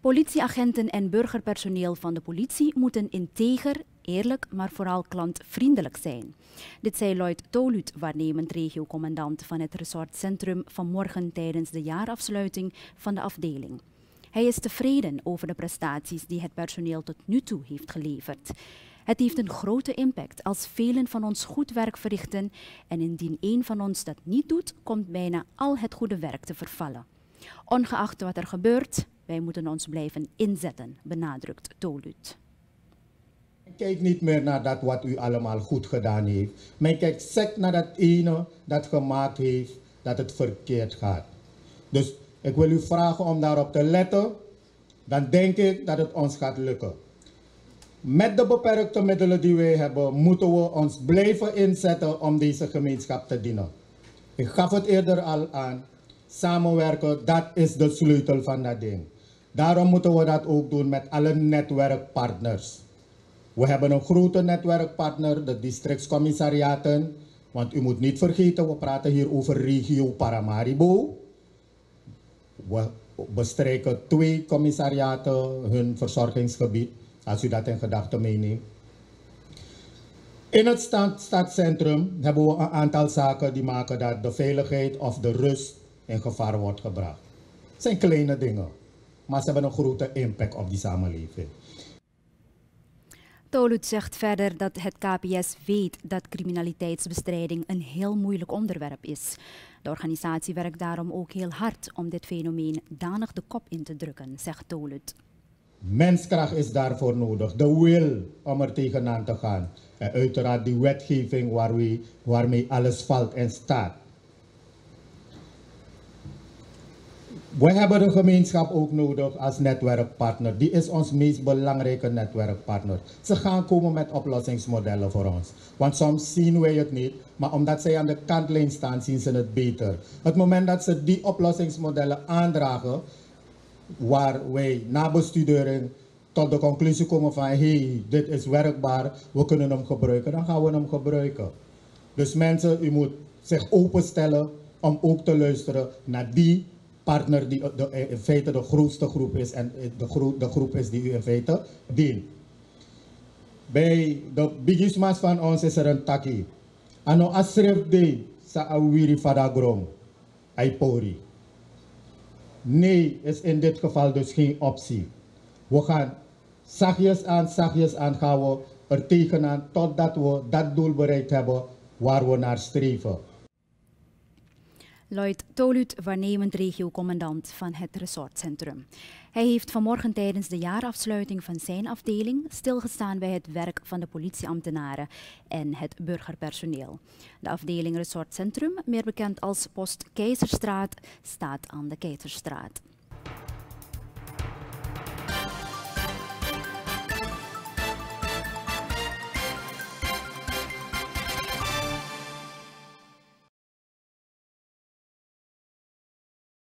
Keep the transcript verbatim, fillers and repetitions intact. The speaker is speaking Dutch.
Politieagenten en burgerpersoneel van de politie moeten integer, eerlijk, maar vooral klantvriendelijk zijn. Dit zei Lloyd Toluut, waarnemend regiocommandant van het resortcentrum, vanmorgen tijdens de jaarafsluiting van de afdeling. Hij is tevreden over de prestaties die het personeel tot nu toe heeft geleverd. Het heeft een grote impact als velen van ons goed werk verrichten en indien één van ons dat niet doet, komt bijna al het goede werk te vervallen. Ongeacht wat er gebeurt, wij moeten ons blijven inzetten, benadrukt Toluut. Kijk niet meer naar dat wat u allemaal goed gedaan heeft. Men kijkt sec naar dat ene dat gemaakt heeft dat het verkeerd gaat. Dus ik wil u vragen om daarop te letten. Dan denk ik dat het ons gaat lukken. Met de beperkte middelen die wij hebben, moeten we ons blijven inzetten om deze gemeenschap te dienen. Ik gaf het eerder al aan. Samenwerken, dat is de sleutel van dat ding. Daarom moeten we dat ook doen met alle netwerkpartners. We hebben een grote netwerkpartner, de districtscommissariaten. Want u moet niet vergeten, we praten hier over regio Paramaribo. We bestrijken twee commissariaten hun verzorgingsgebied, als u dat in gedachten meeneemt. In het stad, stadscentrum hebben we een aantal zaken die maken dat de veiligheid of de rust in gevaar wordt gebracht. Het zijn kleine dingen, maar ze hebben een grote impact op die samenleving. Toluut zegt verder dat het K P S weet dat criminaliteitsbestrijding een heel moeilijk onderwerp is. De organisatie werkt daarom ook heel hard om dit fenomeen danig de kop in te drukken, zegt Toluut. Menskracht is daarvoor nodig, de wil om er tegenaan te gaan. En uiteraard die wetgeving waarmee, waarmee alles valt en staat. We hebben de gemeenschap ook nodig als netwerkpartner. Die is ons meest belangrijke netwerkpartner. Ze gaan komen met oplossingsmodellen voor ons. Want soms zien wij het niet, maar omdat zij aan de kantlijn staan, zien ze het beter. Het moment dat ze die oplossingsmodellen aandragen, waar wij na bestudering tot de conclusie komen van hey, dit is werkbaar, we kunnen hem gebruiken, dan gaan we hem gebruiken. Dus mensen, u moet zich openstellen om ook te luisteren naar die partner die de, in feite de grootste groep is en de, gro de groep is die u in feite dient. Bij de bigismas van ons is er een taki. Ano asref de sa awiri fadagrom, aipori. Nee is in dit geval dus geen optie. We gaan zachtjes aan, zachtjes aan gaan we er tegenaan totdat we dat doel bereikt hebben waar we naar streven. Lloyd Toluut, waarnemend regiocommandant van het resortcentrum. Hij heeft vanmorgen tijdens de jaarafsluiting van zijn afdeling stilgestaan bij het werk van de politieambtenaren en het burgerpersoneel. De afdeling resortcentrum, meer bekend als Post Keizerstraat, staat aan de Keizerstraat.